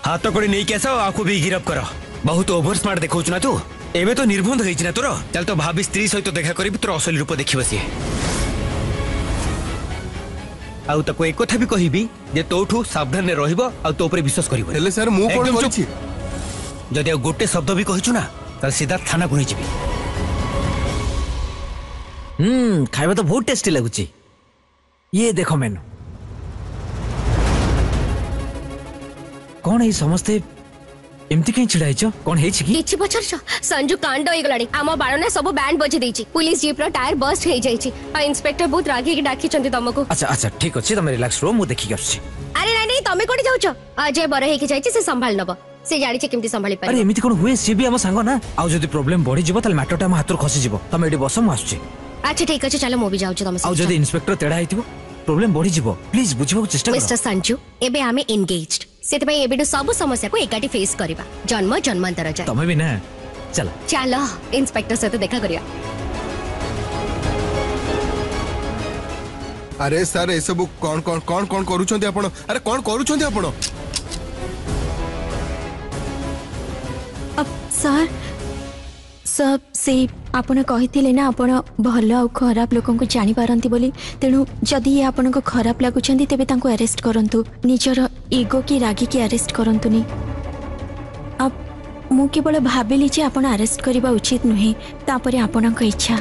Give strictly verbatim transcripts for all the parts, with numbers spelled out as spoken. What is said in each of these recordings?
हाथ कड़ी नहीं आस आपको भी गिरफ कर। बहुत ओवर स्मार्ट देखौ ना तू। एबे तो निर्बंध होई ना तोर। चल तो भाभी स्त्री सहित तो देखा करी तोर असली रूप देखिबो सी। आउ तको एक कथा भी कहिबी जे तोठू सावधान ने रहइबो आ तो ऊपर विश्वास करिबो। हेले सर मु कोन करछि जदि गोटे शब्द भी कहिछु ना त सीधा थाना को हिजबी। हम्म खाइबा तो बहुत टेस्टी लागुची। ये देखो मेनू कौन है समस्ते एमती कहीं छिड़ाइछ कौन है छी की किछि पछरछ संजू कांड होई गलाडी। आम बारना सब बैंड बजे देछि। पुलिस जीप रो टायर बस्ट हे जाइछि आ इंस्पेक्टर बहुत रागी के डाकी चंदी तुमको। अच्छा अच्छा ठीक अछि तमे रिलैक्स रो मु देखि गछि। अरे नहीं नहीं तमे कोठी जाउछ अजय बर हे के जाइछि से संभाल नबो। से जानि छै केमती संभाली पारे। अरे एमिति कोन हुए से भी हम संग ना आ जदी प्रॉब्लम बढ़ी जिवो तले मैटरटा हम हाथ खसी जिवो तमे एडी बस हम आछी। अच्छा ठीक अछि चलो मु भी जाउछ तमे। आ जदी इंस्पेक्टर तेडा आइतिबो प्रॉब्लम बढ़ी जिवो प्लीज बुझिबो चेष्टा करो। मिस्टर संजू एबे आमे एंगेज्ड सेते पई एबेडो सब समस्या को एकाटी फेस करबा जन्म जन्मांतर जाय। तमे भी ना चलो चलो इंस्पेक्टर से तो देखा करिया। अरे सर ए सब कौन कौन कौन कौन करूछंती आपण। अरे कौन करूछंती आपण। अब सर सब से आपण कहिथिले ना आपण भल आ खराब लोकन को जानि पारंती बोली तेनु जदी ये आपण को खराब लागुछंती तेबे तांको अरेस्ट करंतु निजर ईगो की रागी की अरेस्ट करंतुनी। अब मु केवल भाबिली जे आपण अरेस्ट करिबा उचित नुहे तापरे आपण को इच्छा।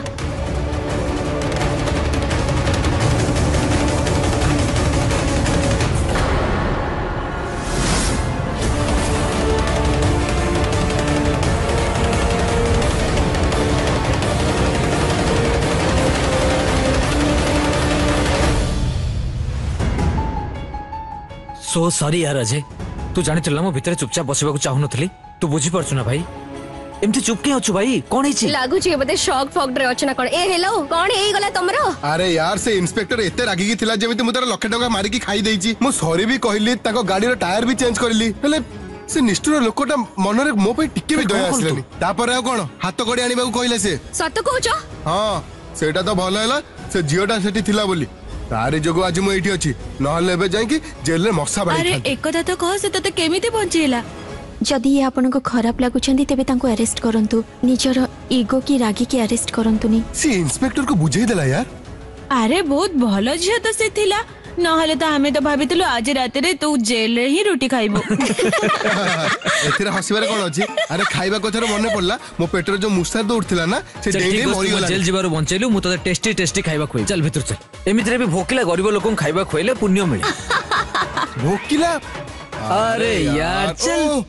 सो सॉरी यार अजय तू जानि चलला मो भीतर चुपचाप बसिबा को चाहु नथली तू बुझी परछु ना भाई एमती चुप के अछु भाई कोन हे छी लागु छी बदे शॉक फॉक रे अचना कोन ए हेलो कोन हे गला तमरो। अरे यार से इंस्पेक्टर एते रागी की थिला जेमिति मु तार लाख टका मारी की खाई देइची। मु सॉरी भी कहली ताको गाड़ी रो टायर भी चेंज करली हेले से निष्ठुर लोकटा मन रे मो पे टिके भी दया आसलेनी। तापर आ कोन हाथ कड़ी आनिबा को कहले से सत कहूछ। हां सेटा तो भलो हैला से जियोटा सेठी थिला बोली तारी जोगो आज मु एठी अछि नहले एबे जाई कि जेल रे मक्सा बाई। अरे एक कथा तो कह से तते केमिति पहुंचेला जदी ये आपण को खराब लागुछंती तेबे तांको अरेस्ट करंतु निजर ईगो की रागी की अरेस्ट करंतुनी। सी इंस्पेक्टर को बुझाई देला यार। अरे बहुत भलो झियो तो से थिला नहले तो हमें तो भाबितलु आज रात रे तू जेल रे ही रोटी खाइबो। एथिरा हसिबारे कोन अछि। अरे खाइबा कथार मने पड़ला मो पेटर जो मुसार दो उठथिला ना से डेली मरी गेला जेल जिबारो बंचेलु मु तो टेस्टी टेस्टी खाइबा खोइ चल भीतर चल एमितरे भी भोकिला गरीब लोकन खाइबा खोइले पुण्य मिले। भोकिला अरे यार चल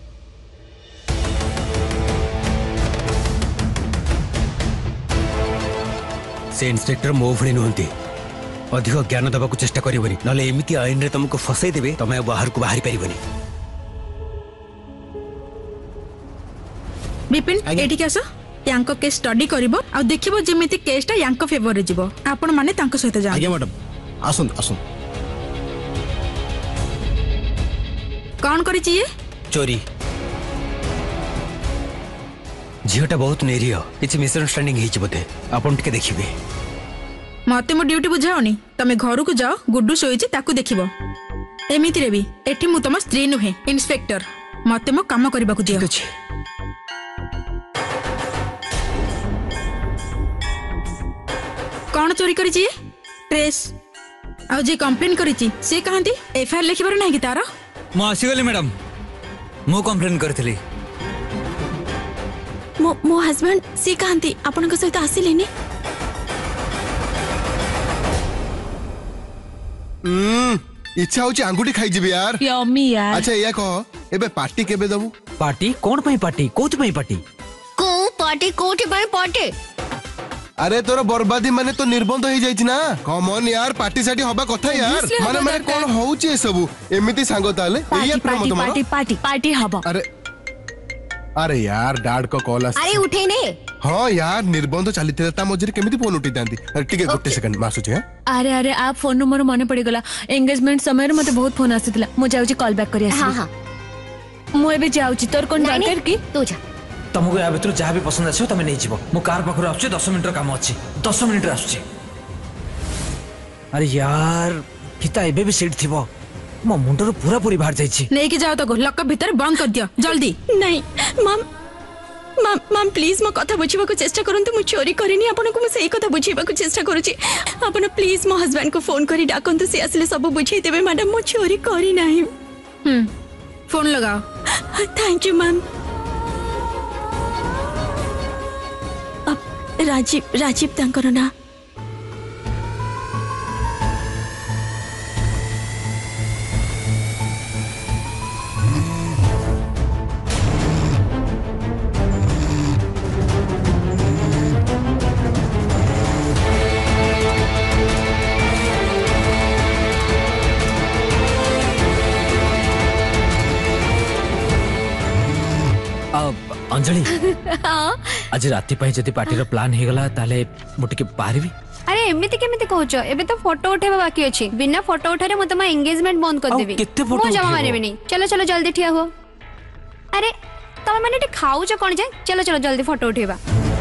से इंस्पेक्टर मो भणी नुहंती अधिक ज्ञान दबा को चेष्टा करिवनी नले एमिति आईन रे तुमको फसै देबे तमे बाहर को बाहरी परिबनी। बिपिन एठी केस यांको केस स्टडी करबो आ देखिबो जेमिति केसटा यांको फेवर रे जिवो आपण माने तांको सहित जा। आगे मैडम आसुन आसुन कोन करि छी ये चोरी झियोटा बहुत निरीह किछि मिसअंडरस्टैंडिंग हिच बोते आपण टिके देखिबे। मते मो ड्यूटी बुझाओनी तमे घर को जाओ गुड्डू सोइछि ताकू देखिबो एमिति रे भी एठी मु तम स्त्री नुहे इंस्पेक्टर मते मो काम करबा को दियो। ठीक अछि कोन चोरी करि छी ट्रेस आ जे कंप्लेन करि छी से कहंती एफआईआर लिखिबार नाही कि तारो मो आसी गली मैडम मो कंप्लेन करथली मो मो हस्बैंड से कहंती आपण को सहित आसिलेनी। हम्म इच्छा होची अंगूठी खाई जिबी यार। यम्मी यार। अच्छा या कह एबे पार्टी केबे दबु। पार्टी कोन पई पार्टी कोथि पई पार्टी को पार्टी कोठी पई पार्टी। अरे तोर बर्बादी माने तो निर्बंध हो जाइछि ना कम ऑन यार पार्टी साटी होबा कथा यार माने माने कोन होउची ए सब एमिति सांगो ताले एया प्रेम तमरो पार्टी पार्टी पार्टी हबो। अरे अरे यार डैड को कॉल आस। अरे उठे ने हां यार निर्बंध चलिते ता मजरे केमिति फोन उठी दांती। अरे ठीक है गोटे सेकंड मासु छ। अरे अरे आप फोन नंबर मने पड़ी गला एंगेजमेंट समय रे मते बहुत फोन आसीतला मु जाउची कॉल बैक करी आसी। हां हां मु एबे जाउची तोर कोन जानकर की तू जा तुमको या भीतर जहाँ भी पसंद आसो तुम नहीं जीव मो कार पाखर आछे दस मिनिट काम अच्छी दस मिनिट आछे। अरे यार हिता एबे भी सीट थिबो मो मुंडर पूरा पूरी बाहर जाइछि नहीं जाओ तो लकअप भीतर बंद कर दियो जल्दी। नहीं माम माम माम प्लीज मो कथा बुझिबा को चेष्टा करंतु मु चोरी करिनी आपन को मु सही कथा बुझिबा को चेष्टा करूची आपन प्लीज मो हस्बैंड को फोन करी डाकंतु से असले सब बुझाई देबे मैडम मो चोरी करी नाही। हम्म फोन लगाओ। Thank you ma'am. अब राजीव राजीव तांकर ना अंजलि आज राति पाई जदि पार्टी रो प्लान हे गला ताले मोटी के पारबी। अरे एमिति केमिति कहउछ एबे तो फोटो उठेबा बाकी अछि बिना फोटो उठारे म तमा एंगेजमेंट बंद कर देबी। केते फोटो मो जमा मारेबी नहीं। चलो चलो जल्दी ठिया हो। अरे तमे माने टे खाउछ कोन जाय चलो चलो जल्दी फोटो उठेबा।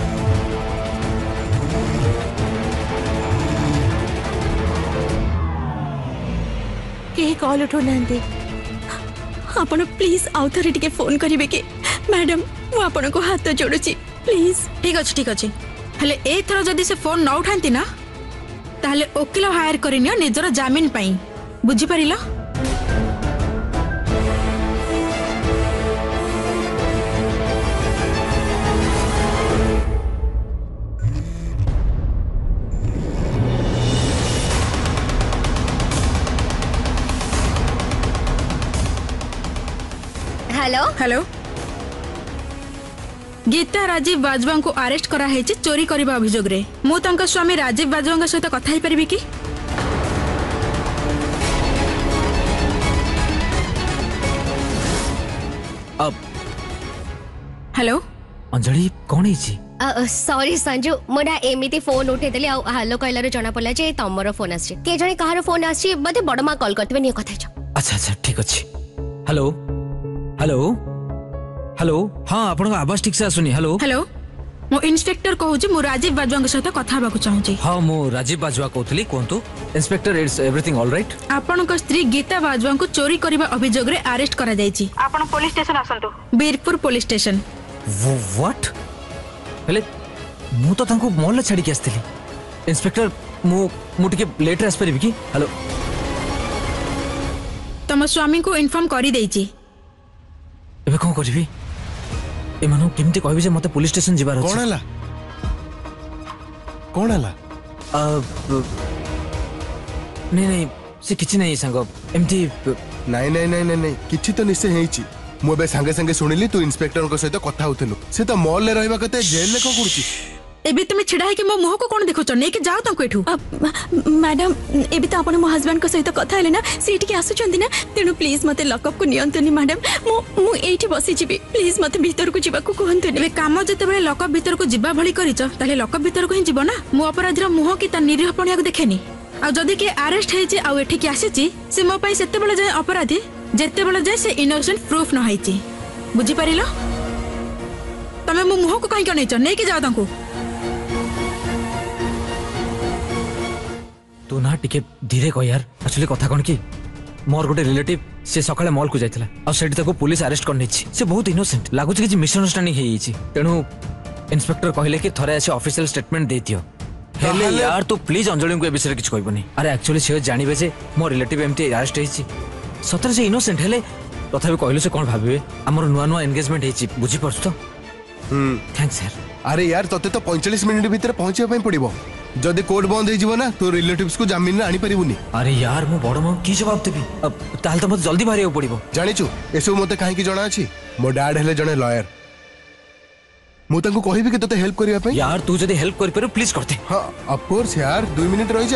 के कॉल उठो नांदी आपण प्लीज आउ थरे टिके फोन करिवे के मैडम मु आपण को हाथ जोड़ुची प्लीज। ठीक अछि ठीक अछि हेले ए थरो जदी से फोन न उठांती ना ताले वकील हायर करिनियो निजर जामीन पई बुझी परिलो। हेलो हेलो गीता राजीव बाजवा को अरेस्ट करा है चोरी करबा अभियोग रे मु तंका स्वामी राजीव बाजवा सहित कथा ही परबी कि अब हेलो अंजलि कौन हिची सॉरी संजू मोरा एमिति फोन उठे देली आ हेलो कहलारो जना पड़ला जे तमरो फोन आसी के जने कहारो फोन आसी बदे बड़ मा कॉल करतबे नि कथा छ। अच्छा अच्छा ठीक अछि। हेलो हेलो हेलो हाँ आपन आवाज ठीक से आसुनी। हेलो हेलो मो इंस्पेक्टर कहू जे मु राजीव बाजवा सहित कथा बाकू चाहू छी। हाँ मु राजीव बाजवा कहतली कोंतु inspector it's everything all right. आपन को स्त्री गीता बाजवा को चोरी करबा अभियोग रे अरेस्ट करा जाई छी। आपन पुलिस स्टेशन आसंतु बीरपुर पुलिस स्टेशन। व्हाट हेले मु तो तांको मॉल ले छाडी के आस्तली इंस्पेक्टर मु मु टिके लेट आस परबी कि। हेलो तम स्वामी को इन्फॉर्म करी देई छी एबे कोन करबी ए मानो केमते कहबी जे मते पुलिस स्टेशन जिबार अछि। कोन हला कोन हला नहीं नहीं से किछि नहीं संग एमती नहीं नहीं नहीं नहीं नहीं किछि तो निश्चय हेछि मु बे संगे संगे सुनिली तू इंस्पेक्टर को सहित कथा होतलु से तो मॉल ले रहबा कते जेल ले को कुरची एबे तुम छिड़ा है कि मो मुह को कोन देखो छ नै कि जाओ तांको एठू। मैडम एबे तो आपण मो हस्बैंड को सहित कथा हेले ना सीट के आसु चंदी ना तेनु प्लीज मते लॉकअप को नियंत्रण मैडम मु मु एठी बसी जिबी प्लीज मते भीतर को जिबा को कहंतु एबे काम जते बेले लॉकअप भीतर को जिबा भली करिछ ताले लॉकअप भीतर को ही जिवो ना मु अपराधीर मुह की ता निरीहपणिया को देखेनी आ जदी के अरेस्ट हेछि आ एठी के आसीछि से मो पई सेते बेले जाय अपराधी जेते बेले जाय से इनोसेंट प्रूफ न हाइछि बुझी परिलो। तमे मो मुह को कहि के नै छ नै कि जाओ तांको तू ना टिके धीरे कह यार एक्चुअली कथा कोन की मोर गोटे रिलेटिव से सकाळे मॉल को जाइतला आ सेठी ताको पुलिस अरेस्ट करनी छी से बहुत इनोसेंट लागु छी कि मिसअंडरस्टैंडिंग हे छी तेनु इंस्पेक्टर कहले कि थरे आसे ऑफिशियल स्टेटमेंट दे दियो हेले यार तू प्लीज अंजलि को ए विषय किछ कहबनी। अरे एक्चुअली से जानिबे जे मोर रिलेटिव एमटी अरेस्ट हे छी सतर से इनोसेंट हेले तथापि कहले से कोन भाबिबे हमर नुवा नुवा एंगेजमेंट हे छी बुझी परछ तो। हम्म थैंक्स यार। अरे यार तते तो पैंतालीस मिनिट भीतर पहुंचे पई पड़िबो जदि कोर्ट बंद हे जीवो ना तो रिलेटिव्स को जामीन रे आनी परिबुनी। अरे यार मो बड़ मो की जवाब देबी अब ताल तो मत जल्दी बाहर पड़िबो जानिछु एसो मते काहे की जणा अछि मो डैड हेले जणे लॉयर मु तांको कहिबी कि तते हेल्प करिया पई। यार तू जदि हेल्प करि पर प्लीज करते। हां ऑफ कोर्स यार दो मिनिट रहि जा।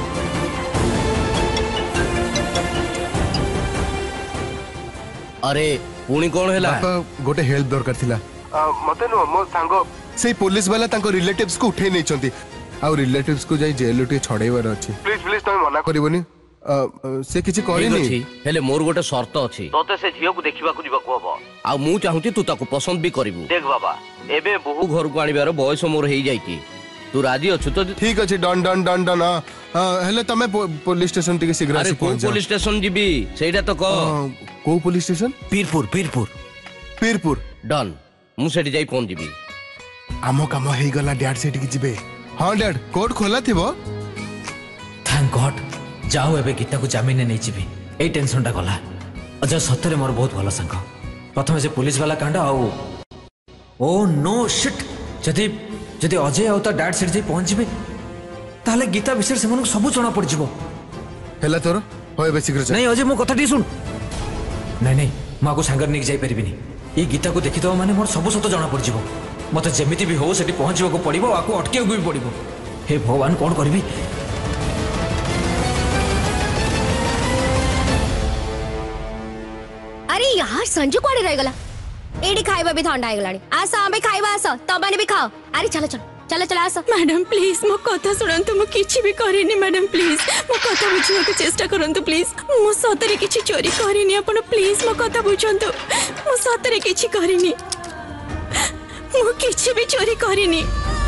अरे पुणी कोन हैला बापा गोटे हेल्प दरकार थिला मते नो मो सांगो से पुलिस वाला तांको रिलेटिव्स को उठे नै छंती आ रिलेटिव्स को जाई जेल उठे छडेवर अछि प्लीज प्लीज तमे मना करिवनी से किछि करि नै हेले मोर गोटे शर्त अछि तोते से झियो को देखिबा को जीवा को हबो आ मु चाहूती तू ताको पसंद भी करिवु। देख बाबा एबे बहु घर को आनिबार बयस मोर हेई जाईती तू राजी अच्छु तो ठीक अच्छे डन डन डन डन हाँ हाँ, हेले तमे पुलिस स्टेशन टिके शीघ्र अरे आसी को पहुंच जाओ। पुलिस स्टेशन जीबी सेटा तो कह हाँ, को पुलिस स्टेशन पीरपुर पीरपुर पीरपुर डन मु सेठी जाई पहुंच जीबी आमो काम हेई गला डैड सेठी की जिबे हाँ डैड कोर्ट खोला थिबो थैंक गॉड जाओ एबे गीता को जमीन नहीं जीवी एई टेंशन टा गला अजय सत्तरे मोर बहुत भलो संग प्रथम से पुलिस वाला कांड आउ ओ नो शिट जदि जदि अजय आउ ता डैड सेठ जे पहुंच जिबे ताले गीता विषय से मन सब जणा पड़ जिवो हेला तोर होय बे शीघ्र चल नहीं अजय मो कथा टी सुन नहीं नहीं मां को सांगर निक जाई परिबिनी ये गीता को देखि दो माने मोर सब सत जणा पड़ जिवो मते जेमिति भी हो सेठी पहुंचबो को पड़िबो आको अटके भी पड़िबो हे भगवान कोन करबी अरे यार संजू कुआडे रह गला एडी खाइबा भी ठंडा आइगलानी आस आमे खाइबा आस तबाने भी खाओ अरे चलो चलो चलो चलो आस मैडम प्लीज मो कथा सुनंतु मो किछि भी करिनी मैडम प्लीज मो कथा बुझिया के चेष्टा करंतु प्लीज मो सतरे किछि चोरी करिनी आपण प्लीज मो कथा बुझंतु मो सतरे किछि करिनी मो किछि भी चोरी करिनी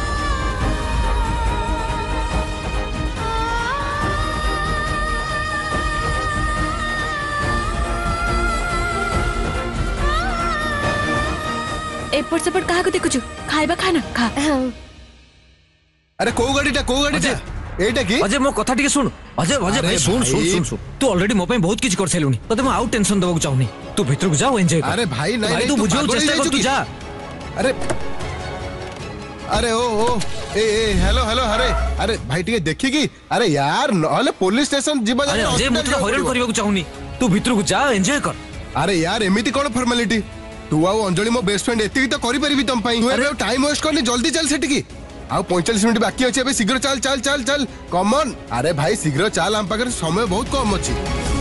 एपट सेपट कहा को देखुछु खाइबा खाना खा अरे को गाड़ीटा को गाड़ीटा एटा की अजय मो कथा टिके सुन अजय अजय अरे भाई सुन सुन भाई। सुन सुन तू ऑलरेडी मो पे बहुत किछ कर सैलुनी तते मैं आउट टेंशन दबक चाहूनी तू भीतर को जाओ एंजॉय कर अरे भाई नहीं भाई नहीं, तू तू बुझो पागल चेष्टा हो कर तू चुकी। जा अरे अरे ओ ओ ए ए हेलो हेलो अरे अरे भाई टिके देखी की अरे यार नहले पुलिस स्टेशन जीवा अरे अजय मो तो हैरान करबा को चाहूनी तू भीतर को जा एंजॉय कर अरे यार एमिति कोन फॉर्मेलिटी तू आउ अंजलि मो बेस्ट फ्रेंड एति तो करि परिबी तम पई अरे टाइम वेस्ट करनी जल्दी चल सेठी की आउ पैंतालीस मिनिट बाकी अछि अबे शीघ्र चल चल चल चल कम ऑन अरे भाई शीघ्र चल हम पाकर समय बहुत कम अछि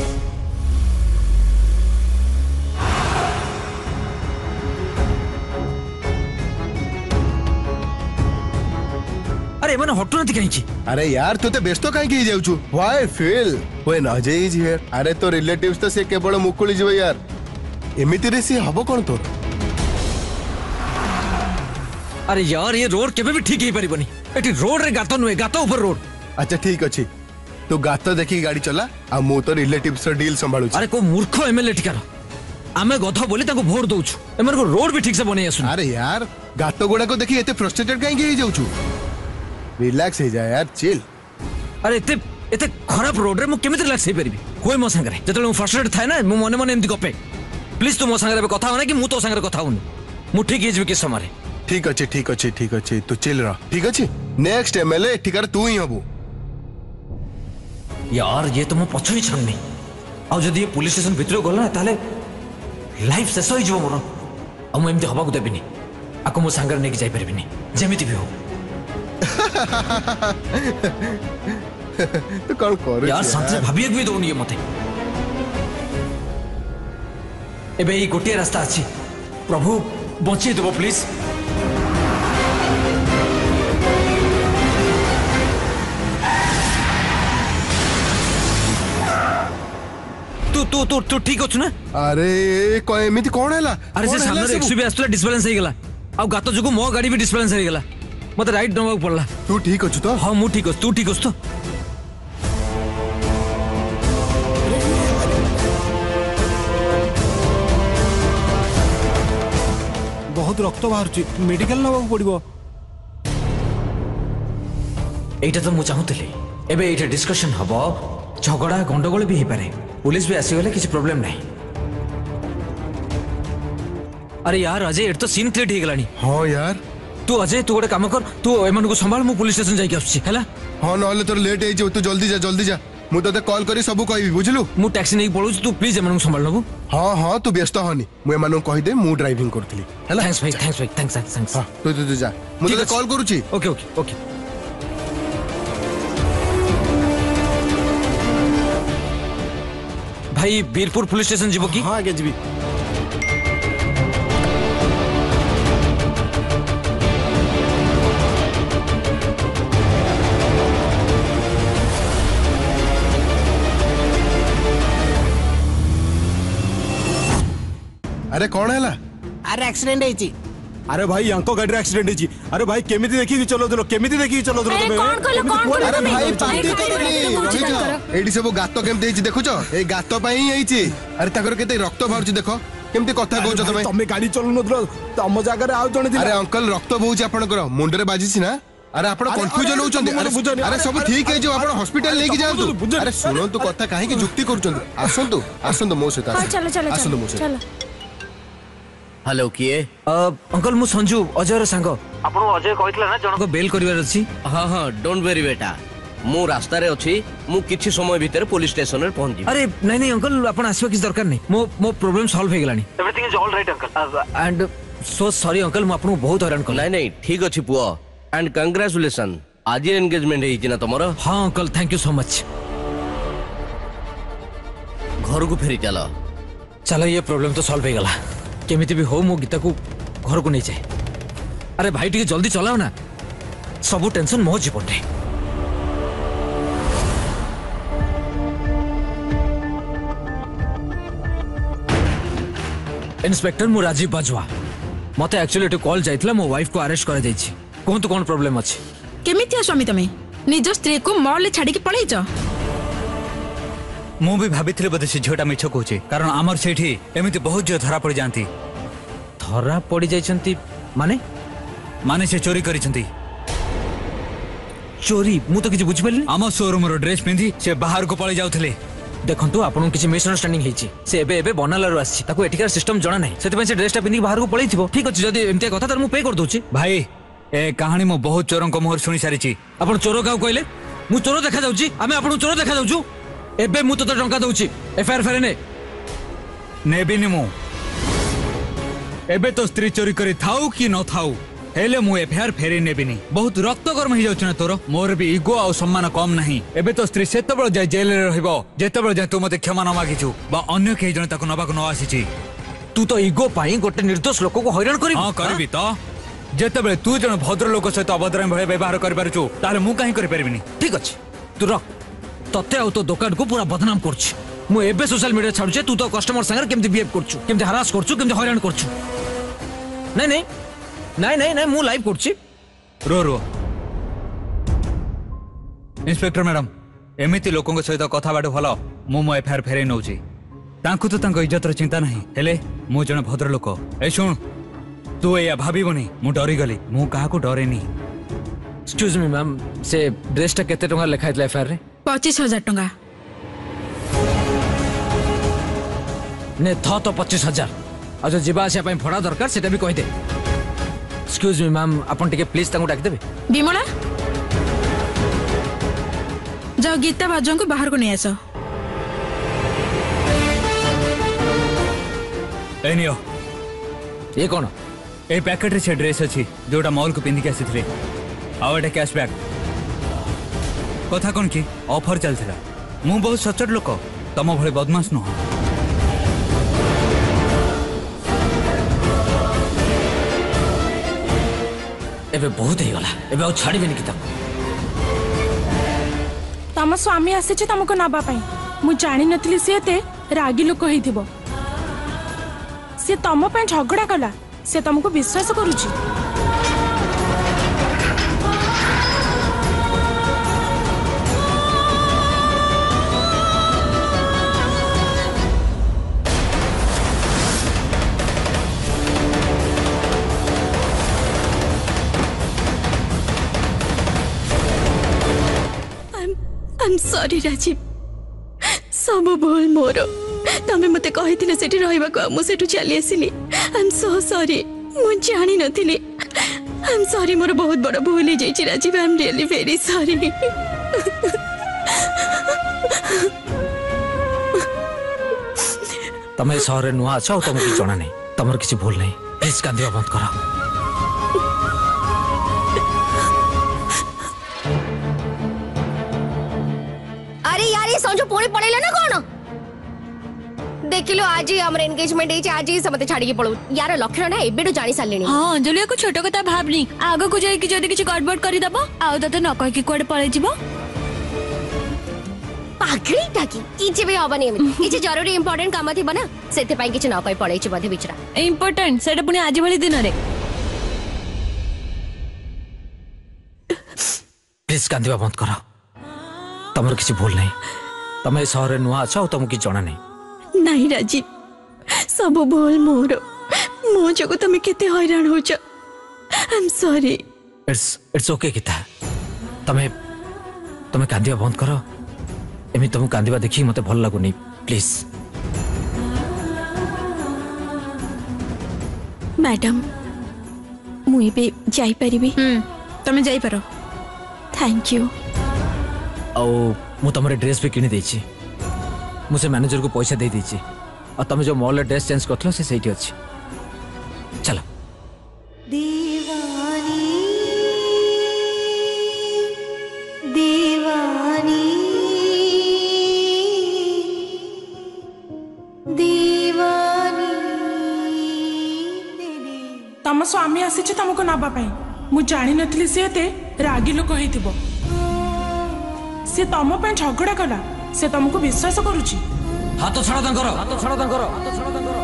अरे माने हटु नथि कहीं अरे यार तू ते व्यस्त काहे की जाउछु why fear when Ajay is here अरे तो रिलेटिव्स तो से केवल मुकुली जीव यार एमिति रे से हबो कोन तोर अरे यार ये रोड केबे भी ठीक ही परिबनी एटी रोड रे गातो नुए गातो ऊपर रोड अच्छा ठीक अछि तू गात देखि गाड़ी चला आ मु तो रिलेटिव्स रो डील संभाळु अरे को मूर्ख एमएलए ठिकार आमे गधा बोली ताको वोट दोछु एमन को रोड भी ठीक से बनै आसु अरे यार गात गोड़ा को देखि एते फ्रस्ट्रेटेड काहे की जाउछु रिलैक्स हो जा यार चिल अरे एते एते खराब रोड रे मु केमिति रिलैक्स हे परिबी कोई मो संग रे जतले मु फ्रस्ट्रेटेड थाए ना मु मने मने एमति गपे प्लीज तू मो संग रे कथा होना कि मु तो संग रे कथा होनी मु ठीक हिजबी के समय ठीक अच्छे ठीक अच्छे ठीक अच्छे तू चिल रह ठीक अच्छे नेक्स्ट एमएलए ठिकार तू ही हबू यार ये तो मो पछ ही छन्नी आ जदी ये पुलिस स्टेशन भितर गला ताले लाइफ शेष हो जबो मोर आ मु एमति हबा को देबिनी आको मो संग रे नेकी जाई परबिनी जेमिति भी हो तू कौन कर यार शांति भाबिए भी दोनी ये मते एबे ई गोटे रास्ता अछि प्रभु बंची देबो प्लीज तू तू तू तू ठीक अछि ना अरे को एमिति कोन हैला अरे से सामने रे एक्सयूवी आस्तला डिसबैलेंस हे गेला आ गातो जगो मो गाड़ी भी डिसबैलेंस हे गेला मते राइट नवा पड़ला तू ठीक अछि तो हां मु ठीक अछि तू ठीक अछि तो बहुत रक्त बाहर मेडिकल नवा पड़ो एटा तो मु चाहूतली एबे एटा डिस्कशन हबो झगड़ा गंडगोल भी हे पारे पुलिस भी आसी गले किसी प्रॉब्लम नहीं अरे यार अजय एट तो सीन क्रिएट हे गलानी हां यार तू अजय तू गोटे काम कर तू एमन को संभाल मु पुलिस स्टेशन जाई आछी हैला हां नहले तोर लेट हे जे तू जल्दी जा जल्दी जा मु तते कॉल करी सब कहबी बुझलु मु टैक्सी नहीं पळु तू प्लीज एमन को संभाल नबु हां हां तू व्यस्त होनी मु एमन को कहि दे मु ड्राइविंग करथली हैला थैंक्स भाई थैंक्स भाई थैंक्स थैंक्स हां तू तू जा मु तते कॉल करूची ओके ओके ओके भाई बीरपुर पुलिस स्टेशन जीवो की हाँ आगे जीवी अरे कौन हैला अरे एक्सीडेंट ହେଇଛି अरे भाई यांको गाड़ी एक्सीडेंट होची अरे भाई केमिति देखि चलो दलो केमिति देखि चलो दलो अरे कौन कहलो कौन अरे कहलो भाई पार्टी करनी एडी सब गात केमते ହେଇଛି ଦେଖୁଛ ए गात ପାଇଁ ହିଁ ହେଇଛି अरे ताकर केते रक्त बाहरची देखो केमते कथा कहउछ तमे तमे गाड़ी चलो नदलो तम जागा रे आउ जणी अरे अंकल रक्त बहुची आपनकर मुंडरे बाजिछि ना अरे आपण कंफ्यूजन होउछन्ती अरे अरे सब ठीक है जो आपण हॉस्पिटल लेके जांतु अरे सुनंतु कथा काहे की जुक्ति करूछन्ती आसंतु आसंतु मो सहित हां चलो चलो आसंतु मो सहित चलो हेलो किए अंकल मु संजू अजय सांग आपण अजय कहितला ना जण बेल करिवार अछि हां हां डोंट वेरी बेटा मु रास्ता रे अछि मु किछि समय भीतर पुलिस स्टेशन रे पहुंची अरे नहीं नहीं अंकल आपण आसबा किछ दरकार नहीं मो मो प्रॉब्लम सॉल्व हे गेलानी everything is all right uncle and so sorry uncle मु आपन बहुत हैरान कर नहीं नहीं ठीक अछि पुओ एंड कांग्रेचुलेशन आज एंगेजमेंट है ना तुमरो हां uncle thank you so much घर को फेरी चलो चलो ये प्रॉब्लम तो सॉल्व हो गला केमिति भी हो मो गीता को घर को नहीं जाए अरे भाई टिके जल्दी चलाओ ना सब टेंशन मो जीवन रे इंस्पेक्टर मु राजीव बाजवा मते एक्चुअली एटू कॉल जाइतला मो वाइफ को अरेस्ट कर जाइछि कोन तो कोन प्रॉब्लम अछि केमितिया स्वामी तमे निज स्त्री को मॉल ले छाडी के पळै छ मु भी भाबिथिले बदे से झोटा मिछ कहूची कारण हमर सेठी एमिति बहुत जो धरा पड़ जानती धरा पड़ी जाइछंती माने माने से चोरी करिसंती चोरी मु तो किछ बुझ पलिनी हम शोरूम रो ड्रेस पिंधी से बाहर को पळे जाउथले देखंतु आपन किछ मिसअंडरस्टैंडिंग हेछि से एबे एबे बनालारो आछि ताको एटिकार सिस्टम जणा नै सेति पय से ड्रेसटा पिंधी बाहर को पळै थिबो ठीक अछि जदी एमते कथा तर मु पे कर दोछि भाई ए कहानी मो बहुत चोरन को मोहर सुनी सारी छी आपन चोर काउ कहले मु चोर देखा जाउछि आमे आपन चोर देखा जाउछु एबे मु तो टंका दउछि एफआईआर फेरे ने नेबिनी मु एबे तो स्त्री चोरी करी थाउ कि न थाउ हेले मु एफआईआर फेरे नेबिनी बहुत रक्त गरम ही जाउछ ना तोर मोर भी इगो आ सम्मान कम नहीं एबे तो स्त्री सेतबळ जाय जेल रे रहइबो जेतबळ जाय तू मते क्षमा न मागिछु बा अन्य केही जण ताको नबाक न आसीछि तू तो इगो पाई गोटे निर्दोष लोक को हैरान करी हां करबी तो जेतबळे तू जण भद्र लोक सहित अभद्राम भळे व्यवहार करि पारुछु ताले मु काहे करि परबिनी ठीक अछि तू रख तते आ तो दुकान को पूरा बदनाम करछि मु एबे सोशल मीडिया छाडु छे तू तो कस्टमर संगे केमति बिहेव करछु केमति हरास करछु केमति हैरान करछु नहीं नहीं नहीं नहीं नहीं मु लाइव करछि रो रो इंस्पेक्टर मैडम एमिति लोकंग सहित कथा बाडू भलो मु मो एफआईआर फेरे नउछि तांकु तो तांको इज्जत र चिंता नहीं हेले मु जण भद्र लोक ए सुन तू या भाबीबनी मु डरी गली मु काहा को डरेनी एक्सक्यूज मी मैम से ड्रेसटा केते टंगा लिखाइतला एफआईआर रे पच्चीस हजार टंका ने थ तो पच्चीस हजार आज जीवा आसिया पई भड़ा दरकार सेटा भी कहि दे एक्सक्यूज मी मैम अपन टिके प्लीज तांको डाक देबे बिमला जाओ गीता बाजों को बाहर को नहीं आसो एनियो ये कौन ए पैकेट रे से ड्रेस अछि जोटा मॉल को पिंदी के आसीथले आउटे कैशबैक कथा कोन की ऑफर चलथिला मु बहुत सचट लोक तम भळे बदमाश न हो एबे बहुत ही गला एबे आ छाड़ी बेनी किताब तम स्वामी आसे तुमको नबा पाई मु जानी नथली से एते रागी लोक हेथिबो से तम पे झगड़ा कला से तुमको विश्वास करूची I'm sorry राजीव सब भूल मोर तमे मते कहिथिले सेठी रहइबा को मु सेठु चली आसिली I'm so sorry मु जानि नथिली I'm sorry मोर बहुत बड़ भूल हे जाई Rajiv I'm really very sorry तमे सहरे नुआ छ तमे कि जणा नै तमर किछि भूल नै प्लीज कांदिया बंद करा संजो पुणी पड़ेला ना कौन देखिलो आज ही हमर एंगेजमेंट है आज ही समते छाड़ी के पळो यार लक्षण ना एबेडो जानि सालेनी हां अंजलिया को छोटो कथा भाबनी आगो को जाई कि जदी किछ गड़बड़ करि दबो आउ तते न कहि कि कोड पळे जिवो पागली टाकी किछ भी हबनी एमि किछ जरूरी इंपोर्टेंट काम थी बना सेते पई किछ न कहि पळे छि बधे बिचरा इंपोर्टेंट सेटा पुनी आज भली दिन रे प्लीज कांदिबा बंद कर तमर किसी भूल नहीं तमे सहर नुआ अछ तुमको किसी जना नहीं नहीं राजीव सब भूल मोर मो जगो तुम केते हैरान होच I am sorry it's it's okay किता तमे तमे कांदिबा बंद कर एमि तुम कांदिबा देखि मते भल लागुनी प्लीज मैडम मु एबे जाई परिबी तमे जाई पारो थैंक यू आ मु तमरे ड्रेस भी किनी देछि मुझे मैनेजर को पैसा दे देछि और तमे जो मॉल ड्रेस चेंज करथलो से सही अछि चलो दीवानी दीवानी दीवानी तम स्वामी आसी तुमको नबा मु जानी नथली से एते रागी लोक होइतिबो से तम पे झगड़ा कला से तुमको विश्वास करूची हाथ छड़ा दंकर हाथ छड़ा दंकर हाथ छड़ा दंकर